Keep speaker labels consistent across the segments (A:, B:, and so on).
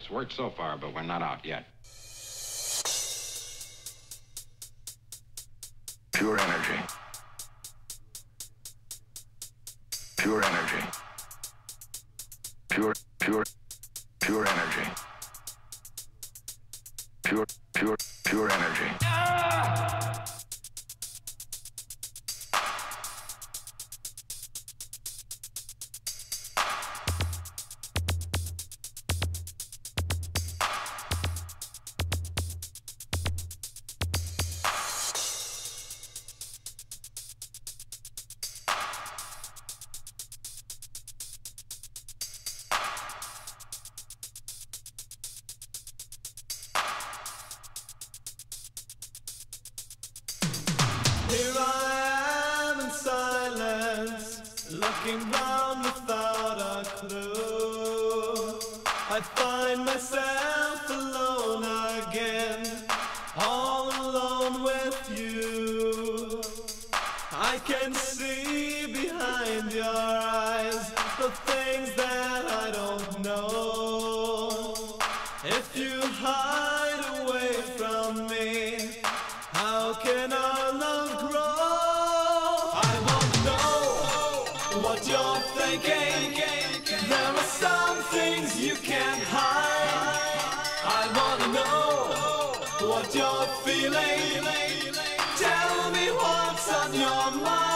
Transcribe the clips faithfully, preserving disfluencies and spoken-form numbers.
A: It's worked so far, but we're not out yet.
B: Pure energy. Pure energy. Pure, pure, pure energy. Pure, pure, pure energy. Ah!
C: Here I am in silence, looking round without a clue. I find myself alone again, all alone with you. I can see behind your eyes the things that I don't know. If you hide away from me, how can our love grow? I want to know what you're thinking. There are some things you can't hide. I want to know what you're feeling. Tell me what's on your mind.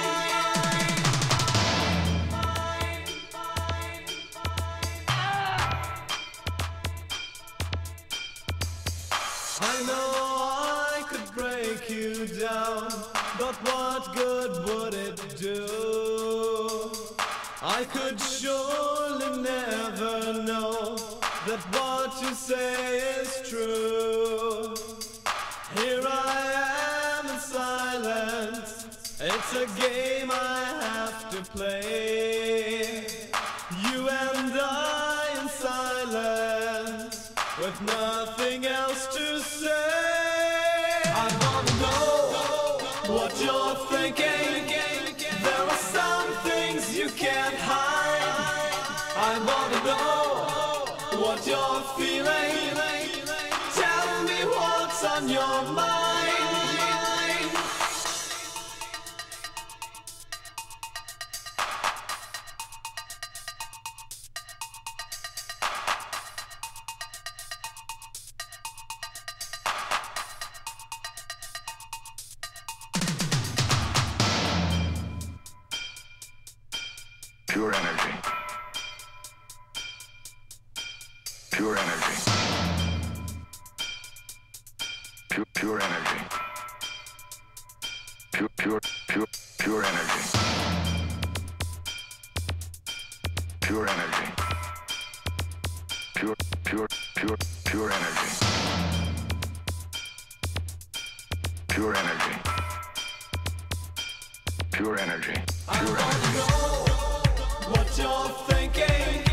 C: I know I could break you down, but what good would it do? I could surely never know that what you say is true. Here I am in silence, it's a game I have to play. You and I in silence, with nothing else to say. I wanna know what you're thinking. There are some things you can't hide. I wanna know what you're feeling. Tell me what's on your mind.
B: Pure energy. Pure energy. Pure, pure energy. Pure, pure, pure, pure energy. Pure energy. Pure, pure, pure, pure energy. Pure energy. Pure energy. Pure energy.
C: What you're thinking.